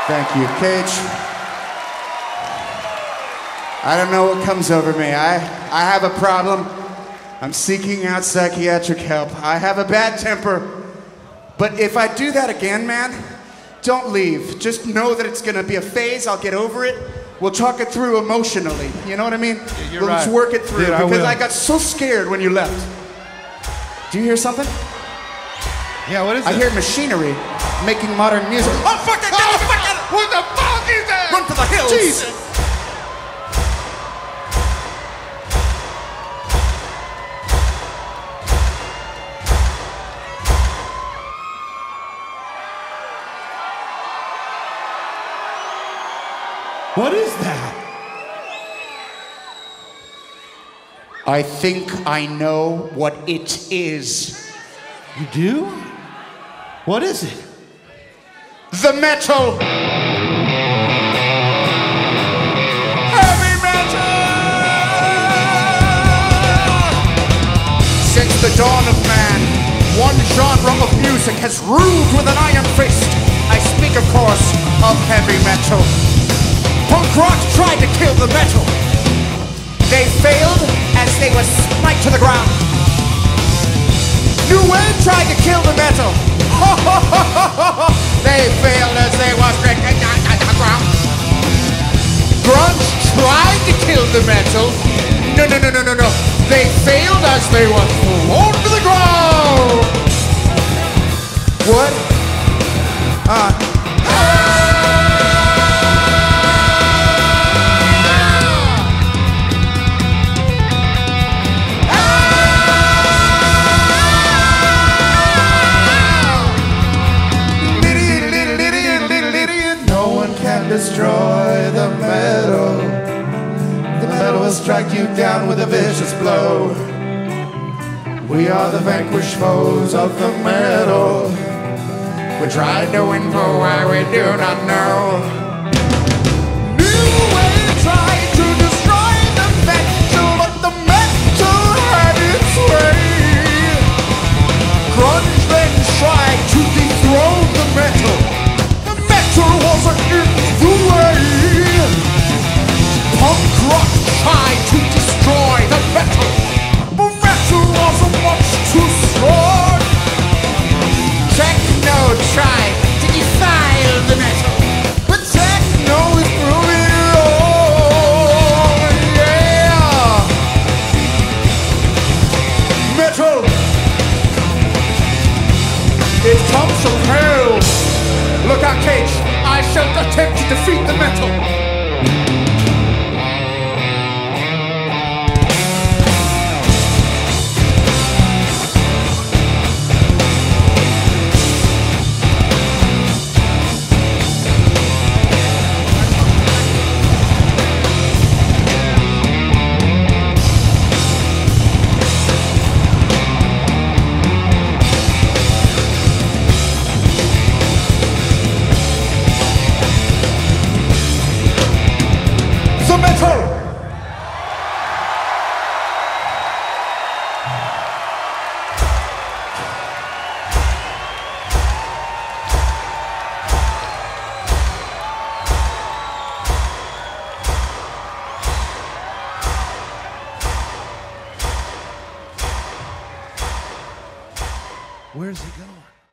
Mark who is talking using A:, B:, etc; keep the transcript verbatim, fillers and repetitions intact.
A: Thank you, Cage. I don't know what comes over me. I, I have a problem. I'm seeking out psychiatric help. I have a bad temper. But if I do that again, man, don't leave. Just know that it's gonna be a phase. I'll get over it. We'll talk it through emotionally. You know what I mean?
B: Yeah, you're
A: we'll
B: right.
A: just work it through.
B: Dude, I
A: because
B: will.
A: I got so scared when you left. Do you hear something?
B: Yeah, what is
A: I
B: it?
A: hear machinery making modern music.
B: Oh, fuck it! Get the fuck out of- What the fuck is that?
A: Run for the hills!
B: Jesus! What is that?
A: I think I know what it is.
B: You do? What is it?
A: The metal! Heavy metal! Since the dawn of man, one genre of music has ruled with an iron fist. I speak, of course, of heavy metal. Punk rock tried to kill the metal. They failed as they were smite to the ground. New Wave tried to kill the metal. They failed as they were stricken to the ground. Grunge tried to kill the metal. No, no, no, no, no, no. They failed as they were thrown to the ground. What? Uh. Destroy the metal. The metal will strike you down with a vicious blow. We are the vanquished foes of the metal. We tried to win for where we do not know. New Wave tried to destroy the metal, but the metal had its way. Grunge then tried to dethrone the metal. Wasn't in the way. Punk rock tried to destroy the metal, but metal wasn't much too strong. Techno tried to defile the metal, but techno is proving wrong. Yeah, metal. It comes from hell. Look out, Cage. I shall attempt to defeat the metal.
B: Where's he